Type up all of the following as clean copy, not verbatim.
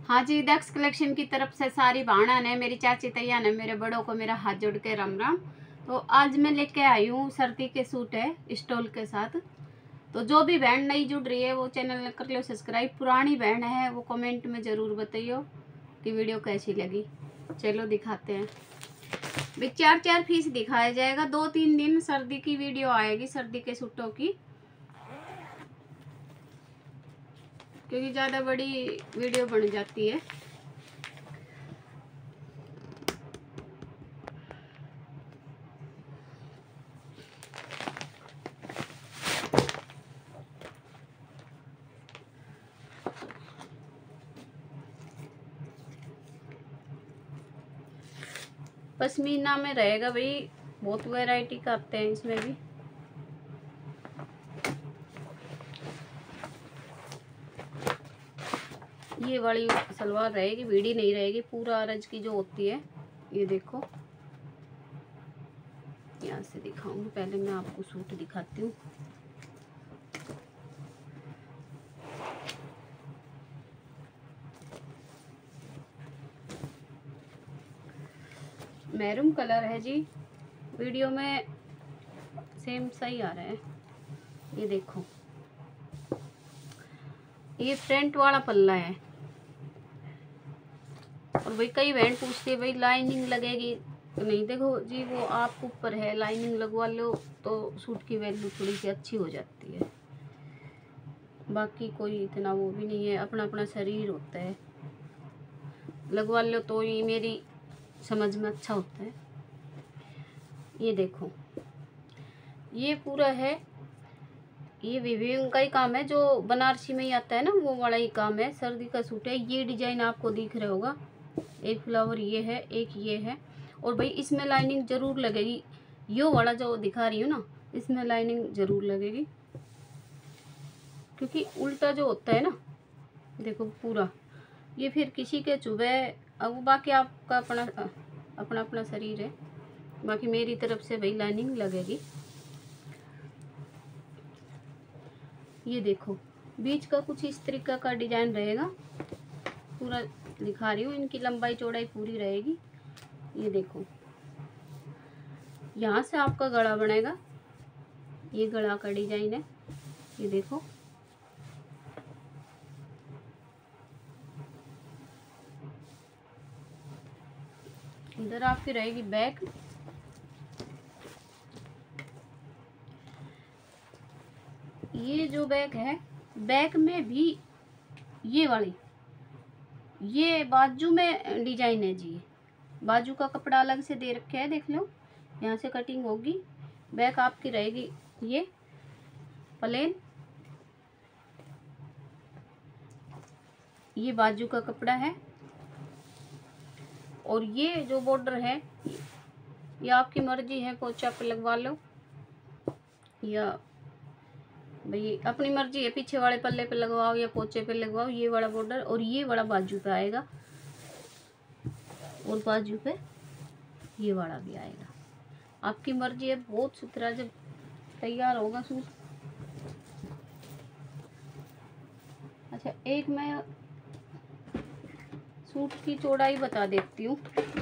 हाँ जी, दक्ष कलेक्शन की तरफ से सारी भाणा ने, मेरी चाची तैया ने, मेरे बड़ों को मेरा हाथ जोड़ के राम राम। तो आज मैं लेके आई हूँ सर्दी के सूट है स्टॉल के साथ। तो जो भी बहन नई जुड़ रही है वो चैनल कर लो सब्सक्राइब, पुरानी बहन है वो कमेंट में ज़रूर बताइयो कि वीडियो कैसी लगी। चलो दिखाते हैं। भी 4-4 पीस दिखाया जाएगा। 2-3 दिन सर्दी की वीडियो आएगी, सर्दी के सूटों की, क्योंकि ज़्यादा बड़ी वीडियो बन जाती है। पश्मीना में रहेगा भाई, बहुत वैरायटी का आते हैं इसमें भी। ये वाली सलवार रहेगी, वीडी नहीं रहेगी, पूरा अरज की जो होती है। ये देखो, यहाँ से दिखाऊंगी, पहले मैं आपको सूट दिखाती हूँ। मैरून कलर है जी, वीडियो में सेम सही आ रहा है। ये देखो, ये फ्रंट वाला पल्ला है। और भाई कई बहन पूछती है भाई लाइनिंग लगेगी तो नहीं, देखो जी वो आपके ऊपर है, लाइनिंग लगवा लो तो सूट की वैल्यू थोड़ी सी अच्छी हो जाती है। बाकी कोई इतना वो भी नहीं है, अपना अपना शरीर होता है, लगवा लो तो ये मेरी समझ में अच्छा होता है। ये देखो, ये पूरा है, ये विविंग का ही काम है, जो बनारसी में ही आता है ना वो वाला ही काम है। सर्दी का सूट है। ये डिजाइन आपको दिख रहा होगा, एक फ्लावर ये है, एक ये है। और भाई इसमें लाइनिंग जरूर लगेगी। यो वाला जो दिखा रही हूँ ना, इसमें लाइनिंग जरूर लगेगी, क्योंकि उल्टा जो होता है ना, देखो पूरा ये फिर किसी के चुभे। अब बाकी आपका अपना अपना अपना शरीर है, बाकी मेरी तरफ से भाई लाइनिंग लगेगी। ये देखो, बीच का कुछ इस तरीका का डिजाइन रहेगा, पूरा दिखा रही हूँ। इनकी लंबाई चौड़ाई पूरी रहेगी। ये देखो, यहाँ से आपका गला बनेगा, ये गला का डिजाइन है। ये देखो, इधर आपकी रहेगी बैक। ये जो बैक है, बैक में भी ये वाली, ये बाजू में डिजाइन है जी। बाजू का कपड़ा अलग से दे रखे है, देख लो, यहाँ से कटिंग होगी। बैक आपकी रहेगी ये प्लेन, ये बाजू का कपड़ा है। और ये जो बॉर्डर है, ये आपकी मर्जी है, पोंचा पे लगवा लो या भाई अपनी मर्जी है, पीछे वाले पल्ले पे लगवाओ या पोंचे पे लगवाओ। ये वाला बॉर्डर और ये वाला बाजू पे आएगा, और बाजू पे ये वाला भी आएगा, आपकी मर्जी है। बहुत सुथरा जब तैयार होगा सूट। अच्छा, एक मैं सूट की चौड़ाई बता देती हूँ।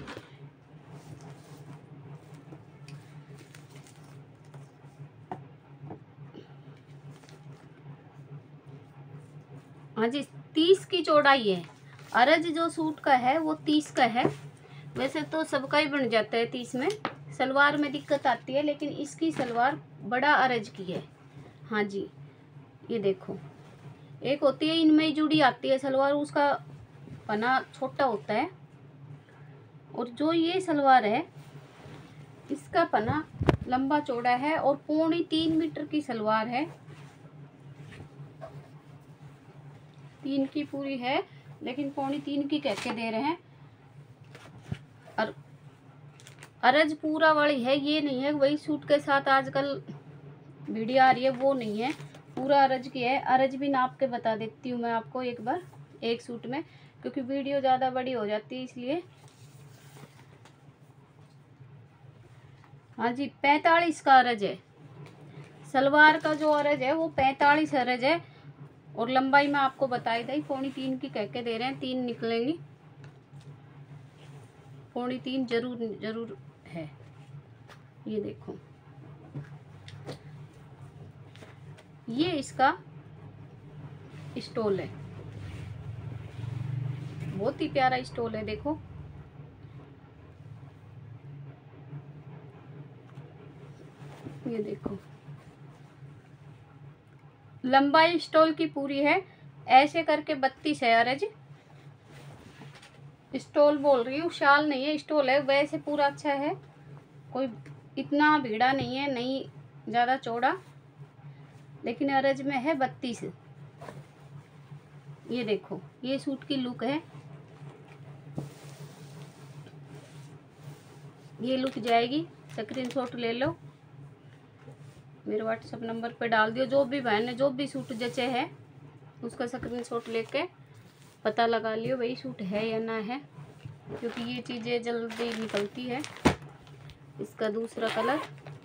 हाँ जी, 30 की चौड़ाई है। अरज जो सूट का है वो 30 का है। वैसे तो सबका ही बन जाता है 30 में, सलवार में दिक्कत आती है, लेकिन इसकी सलवार बड़ा अरज की है। हाँ जी, ये देखो, एक होती है इनमें ही जुड़ी आती है सलवार, उसका पना छोटा होता है। और जो ये सलवार है, इसका पना लंबा चौड़ा है और 2.25 मीटर की सलवार है। 3 की पूरी है, लेकिन 2.25 की कह के दे रहे हैं। और अरज पूरा वाली है, ये नहीं है वही सूट के साथ आजकल वीडियो आ रही है वो नहीं है, पूरा अरज की है। अरज भी नाप के बता देती हूँ मैं आपको एक बार, एक सूट में, क्योंकि वीडियो ज़्यादा बड़ी हो जाती है इसलिए। हाँ जी, 45 का अरज है। सलवार का जो अरज है वो 45 अरज है। और लंबाई में आपको बताई दी 3.25 की कह के दे रहे हैं, 3 निकलेंगी, 3.25 जरूर है। ये देखो, ये इसका स्टोल है, बहुत ही प्यारा स्टोल है। देखो ये देखो, लंबाई स्टोल की पूरी है, ऐसे करके 32 है। अरे जी स्टोल बोल रही हूँ, शाल नहीं है, स्टोल है। वैसे पूरा अच्छा है, कोई इतना भीड़ा नहीं है, नहीं ज़्यादा चौड़ा, लेकिन अरज में है 32। ये देखो, ये सूट की लुक है, ये लुक जाएगी। स्क्रीनशॉट ले लो, मेरे व्हाट्सएप नंबर पे डाल दियो। जो भी बहन ने जो भी सूट जचे है उसका स्क्रीनशॉट लेके पता लगा लियो वही सूट है या ना है, क्योंकि ये चीज़ें जल्दी निकलती है। इसका दूसरा कलर,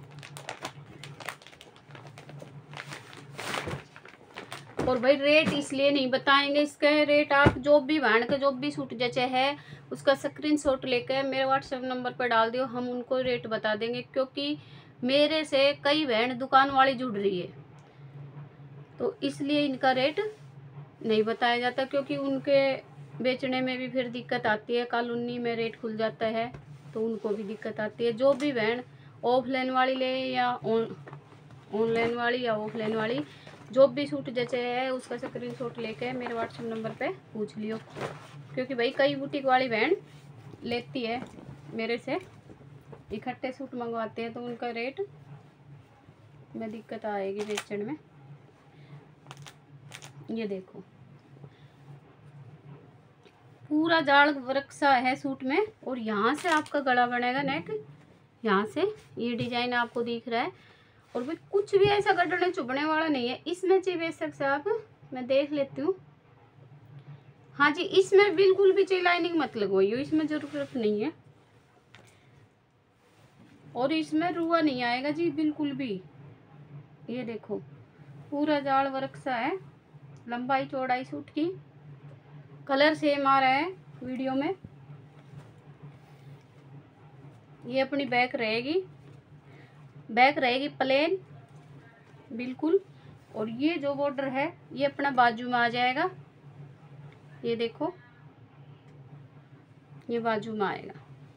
और भाई रेट इसलिए नहीं बताएंगे, इसका रेट आप जो भी बहन के जो भी सूट जचे है उसका स्क्रीनशॉट लेकर मेरे व्हाट्सएप नंबर पर डाल दियो, हम उनको रेट बता देंगे। क्योंकि मेरे से कई बहन दुकान वाली जुड़ रही है, तो इसलिए इनका रेट नहीं बताया जाता, क्योंकि उनके बेचने में भी फिर दिक्कत आती है। कॉलोनी में रेट खुल जाता है तो उनको भी दिक्कत आती है। जो भी बहन ऑफलाइन वाली ले या ऑनलाइन वाली या ऑफलाइन वाली, जो भी सूट जैसे है उसका स्क्रीनशॉट लेके मेरे व्हाट्सएप नंबर पे पूछ लियो। क्योंकि भाई कई बुटीक वाली बहन लेती है मेरे से, इकट्ठे सूट मंगवाते हैं, तो उनका रेट में दिक्कत आएगी बेचने में। ये देखो, पूरा जाल वर्क सा है सूट में, और यहाँ से आपका गला बनेगा, नेक यहाँ से ये डिजाइन आपको दिख रहा है। और भी कुछ भी ऐसा गड्ढे चुभने वाला नहीं है इसमें। चाहिए बेशक से आप, मैं देख लेती हूँ। हाँ जी, इसमें बिल्कुल भी चाहिए लाइनिंग मत लगवाइयो, इसमें जरूरत नहीं है। और इसमें रुआ नहीं आएगा जी बिल्कुल भी। ये देखो, पूरा जाल वर्क सा है, लंबाई चौड़ाई सूट की, कलर सेम आ रहा है वीडियो में। ये अपनी बैक रहेगी, बैक रहेगी प्लेन बिल्कुल। और ये जो बॉर्डर है ये अपना बाजू में आ जाएगा। ये देखो, ये बाजू में आएगा।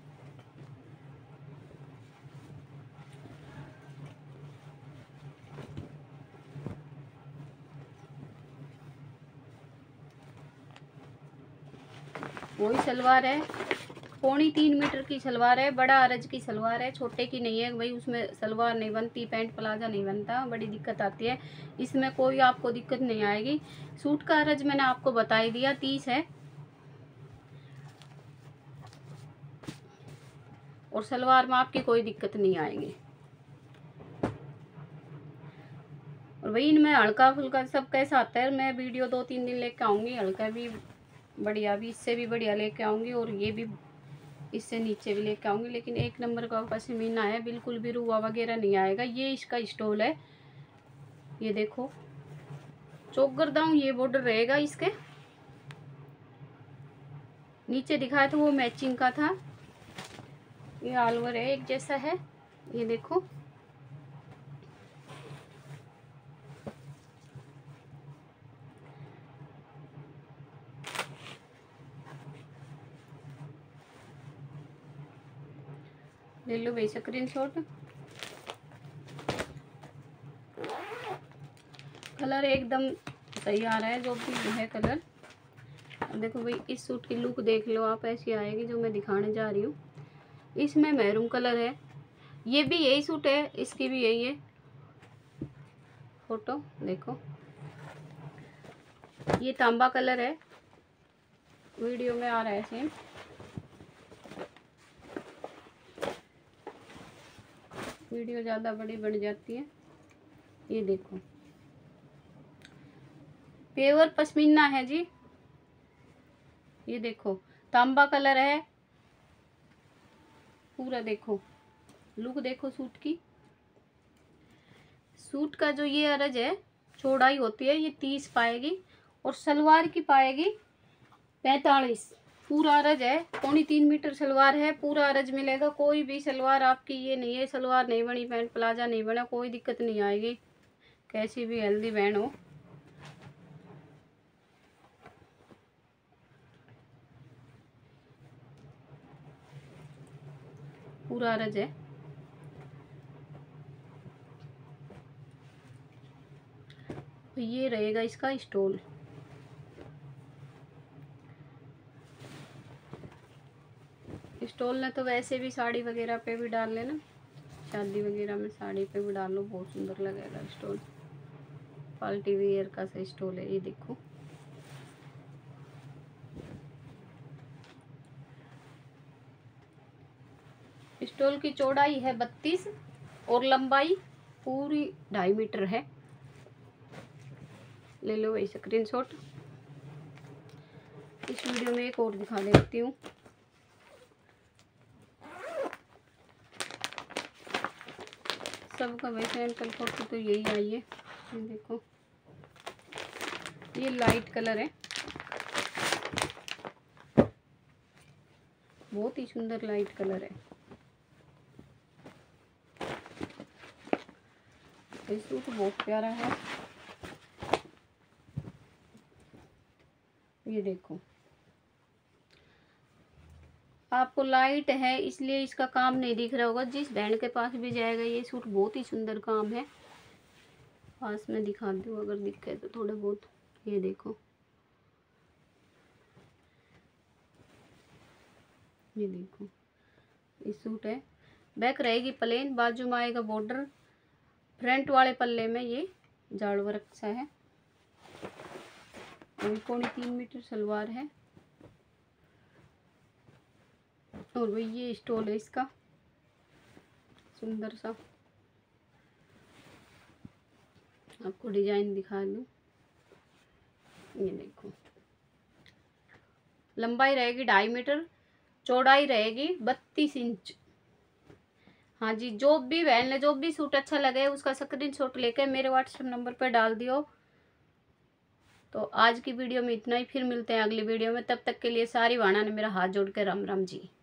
वही सलवार है, 3.25 मीटर की सलवार है, बड़ा अरज की सलवार है, छोटे की नहीं है भाई। उसमें सलवार नहीं बनती, पैंट प्लाजा नहीं बनता, बड़ी दिक्कत आती है। इसमें कोई आपको दिक्कत नहीं आएगी। सूट का अरज मैंने आपको बता ही दिया, 30 है। और सलवार में आपकी कोई दिक्कत नहीं आएगी। और भाई इनमें हल्का फुल्का सब कैसा आता है, मैं वीडियो 2-3 दिन लेके आऊँगी, हल्का भी बढ़िया भी, इससे भी बढ़िया लेके आऊँगी, और ये भी इससे नीचे भी लेके आऊँगी। लेकिन एक नंबर का पशमीना है, बिल्कुल भी रुआ वगैरह नहीं आएगा। ये इसका स्टोल है, ये देखो चौगरदाऊँ ये बॉर्डर रहेगा इसके। नीचे दिखाया तो वो मैचिंग का था, ये ऑल ओवर है, एक जैसा है। ये देखो, ले लो भाई स्क्रीनशॉट। कलर एकदम सही आ रहा है, जो भी है कलर। अब देखो भाई, इस सूट की लुक देख लो आप, ऐसी आएगी जो मैं दिखाने जा रही हूँ। इसमें मैरून कलर है, ये भी यही सूट है, इसकी भी यही है फोटो देखो। ये तांबा कलर है, वीडियो में आ रहा है सेम। वीडियो ज़्यादा बड़ी बन जाती है। ये देखो, प्योर पश्मीना है जी। ये देखो, तांबा कलर है पूरा। देखो लुक देखो सूट की। सूट का जो ये अरज है चौड़ाई होती है ये 30 पाएगी और सलवार की पाएगी 45। पूरा अरज है, 2.25 मीटर सलवार है, पूरा अरज मिलेगा। कोई भी सलवार आपकी ये नहीं है सलवार नहीं बनी, पैंट प्लाजा नहीं बना, कोई दिक्कत नहीं आएगी, कैसी भी हेल्दी बहन हो। पूरा अरज है। तो ये रहेगा इसका स्टोल। स्टोल ने तो वैसे भी साड़ी वगैरह पे भी डाल लेना, शादी वगैरह में साड़ी पे भी डाल लो, बहुत सुंदर लगेगा स्टोल। पार्टी वेयर का सा स्टोल है ये देखो। स्टोल की चौड़ाई है 32 और लंबाई पूरी 2.5 मीटर है। ले लो वही स्क्रीनशॉट। इस वीडियो में एक और दिखा देती हूँ। सबका वैसे एंकल फोटो तो यही आई है। ये देखो ये लाइट कलर है, बहुत ही सुंदर लाइट कलर है। ये सूट बहुत प्यारा है। ये देखो आपको लाइट है इसलिए इसका काम नहीं दिख रहा होगा, जिस बहन के पास भी जाएगा ये सूट बहुत ही सुंदर काम है। पास में दिखा दूँ अगर दिखे तो थोड़े बहुत। ये देखो ये देखो ये सूट है। बैक रहेगी प्लेन, बाजू में आएगा बॉर्डर, फ्रंट वाले पल्ले में ये जाड़ वर्क सा है। 3.25 मीटर सलवार है और वही ये स्टोल है इसका सुंदर सा। आपको डिजाइन दिखा दूँ। ये देखो लंबाई रहेगी 2.5 मीटर, चौड़ाई रहेगी 32 इंच। हाँ जी, जो भी बहन ने जो भी सूट अच्छा लगे उसका स्क्रीनशॉट लेके मेरे व्हाट्सएप नंबर पर डाल दियो। तो आज की वीडियो में इतना ही, फिर मिलते हैं अगली वीडियो में। तब तक के लिए सारी वाणा ने मेरा हाथ जोड़ के राम राम जी।